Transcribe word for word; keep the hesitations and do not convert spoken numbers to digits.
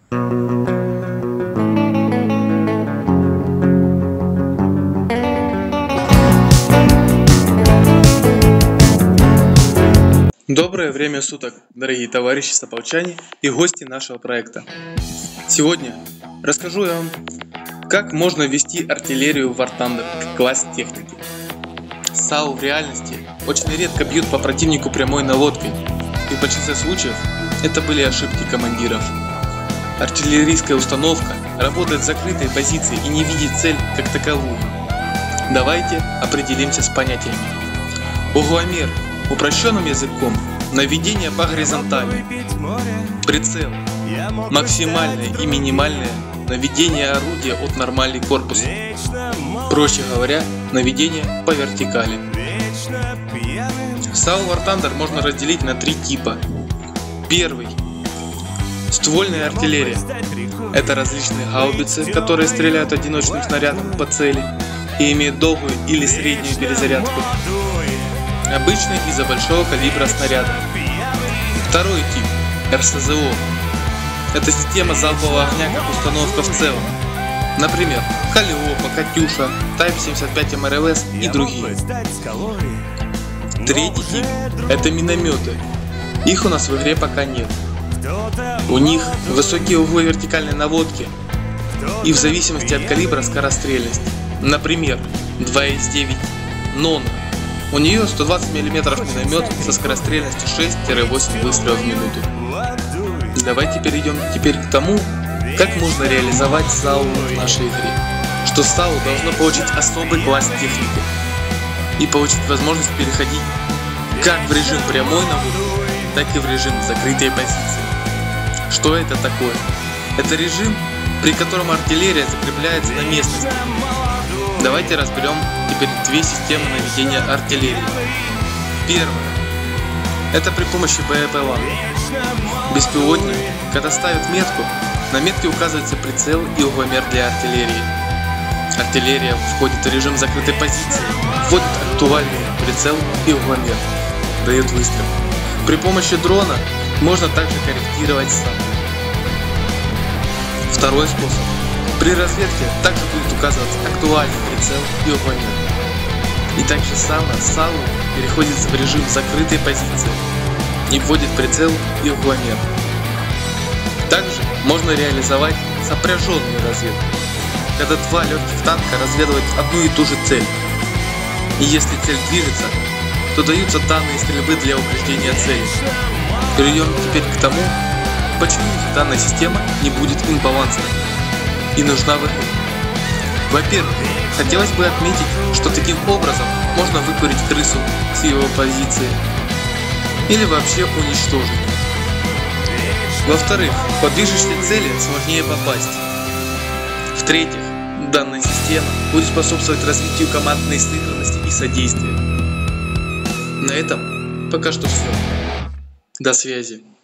Доброе время суток, дорогие товарищи саповчане и гости нашего проекта. Сегодня расскажу я вам, как можно ввести артиллерию в War Thunder как класс техники. САУ в реальности очень редко бьют по противнику прямой наводкой, и в большинстве случаев это были ошибки командиров. Артиллерийская установка работает в закрытой позиции и не видит цель как таковую. Давайте определимся с понятиями. Угломер упрощенным языком — наведение по горизонтали. Прицел — максимальное и минимальное наведение орудия от нормали корпуса. Проще говоря, наведение по вертикали. САУ War Thunder можно разделить на три типа. Первый — ствольная артиллерия. Это различные гаубицы, которые стреляют одиночным снарядом по цели и имеют долгую или среднюю перезарядку. Обычный из-за большого калибра снаряда. Второй тип — эр эс зэ о. Это система залпового огня как установка в целом. Например, Калиопа, Катюша, Тайп семьдесят пять эм эр эл эс и другие. Третий тип — это минометы. Их у нас в игре пока нет. У них высокие углы вертикальной наводки и в зависимости от калибра скорострельность. Например, два эс девять Нона. У нее сто двадцать миллиметров миномет со скорострельностью шесть-восемь выстрелов в минуту. Давайте перейдем теперь к тому, как можно реализовать САУ в нашей игре. Что САУ должно получить особый класс техники и получить возможность переходить как в режим прямой наводки, так и в режим закрытой позиции. Что это такое? Это режим, при котором артиллерия закрепляется на местности. Давайте разберем теперь две системы наведения артиллерии. Первая — это при помощи бэ пэ эл а. Беспилотник, когда ставит метку, на метке указывается прицел и угломер для артиллерии. Артиллерия входит в режим закрытой позиции, вводит актуальный прицел и угломер, дает выстрел. При помощи дрона можно также корректировать САУ. Второй способ. При разведке также будет указываться актуальный прицел и угломер. И также само САУ переходит в режим закрытой позиции и вводит прицел и угломер. Также можно реализовать сопряженную разведку, когда два легких танка разведывают одну и ту же цель. И если цель движется, то даются данные стрельбы для упреждения цели. Перейдем теперь к тому, почему данная система не будет имбалансной и нужна в игре. Во-первых, хотелось бы отметить, что таким образом можно выкурить крысу с его позиции или вообще уничтожить. Во-вторых, по движущей цели сложнее попасть. В-третьих, данная система будет способствовать развитию командной сыгранности и содействия. На этом пока что все. До связи.